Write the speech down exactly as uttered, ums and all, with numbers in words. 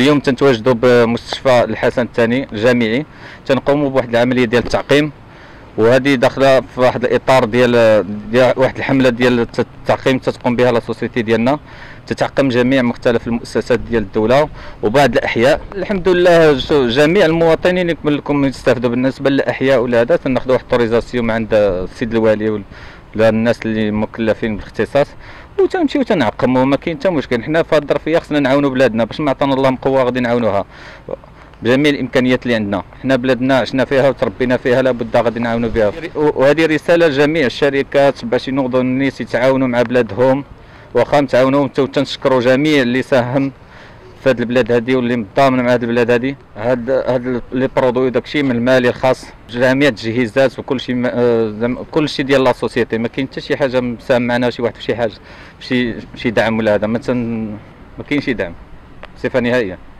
اليوم تنتواجدوا بمستشفى الحسن الثاني الجامعي، تنقوموا بواحد العمليه ديال التعقيم، وهذه داخله في واحد الاطار ديال ديال واحد الحمله ديال التعقيم تتقوم بها لا سوسيتي ديالنا، تتعقم جميع مختلف المؤسسات ديال الدوله وبعض الاحياء. الحمد لله جميع المواطنين يكمل لكم يستافدوا. بالنسبه للاحياء ولا هذا تناخذوا واحد الطوريزاسيون من عند السيد الوالي ولا الناس اللي مكلفين بالاختصاص وتنمشيو تنعقموا، ما كاين حتى مشكل. حنا في هذه الظرفيه خصنا نعاونوا بلادنا، باش ما عطانا الله قوه غادي نعاونوها بجميع الامكانيات اللي عندنا. حنا بلادنا عشنا فيها وتربينا فيها، لابد غادي نعاونوا بها. وهذه رساله لجميع الشركات باش ينوضوا الناس يتعاونوا مع بلادهم، واخا نتعاونوا وتنشكروا جميع اللي ساهم في هذه البلاد هذه واللي متضامن مع هذه البلاد هذه. هاد هاد لي برودوي داكشي من المالي الخاص، جميع التجهيزات وكل شيء، كل شيء ديال لا سوسيتي. ما كاين حتى شي حاجه مساهم معنا شي واحد في شي حاجه، شي شي دعم ولا هذا، ما ما كاينش دعم بصفه نهائيه.